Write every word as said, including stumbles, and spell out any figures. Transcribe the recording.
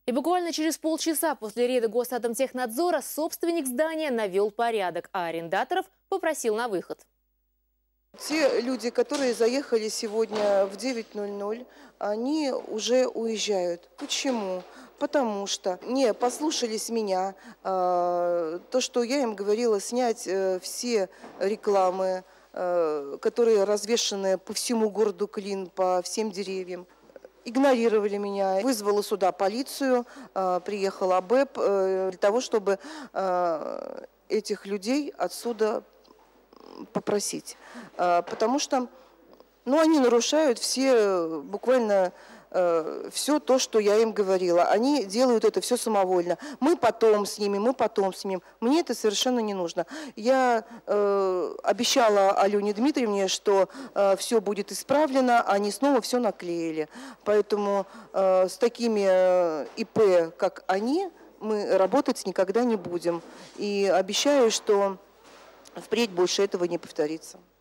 И буквально через полчаса после рейда Госатомтехнадзора собственник здания навел порядок, а арендаторов попросил на выход. Те люди, которые заехали сегодня в девять ноль ноль, они уже уезжают. Почему? Потому что не послушались меня, то, что я им говорила, снять все рекламы, которые развешаны по всему городу Клин, по всем деревьям. Игнорировали меня, вызвала сюда полицию, приехала АБЭП для того, чтобы этих людей отсюда попросить. Потому что ну, они нарушают все, буквально все то, что я им говорила. Они делают это все самовольно. Мы потом снимем, мы потом снимем. Мне это совершенно не нужно. Я э, обещала Алене Дмитриевне, что э, все будет исправлено, они снова все наклеили. Поэтому э, с такими э, ИП, как они, мы работать никогда не будем. И обещаю, что впредь больше этого не повторится.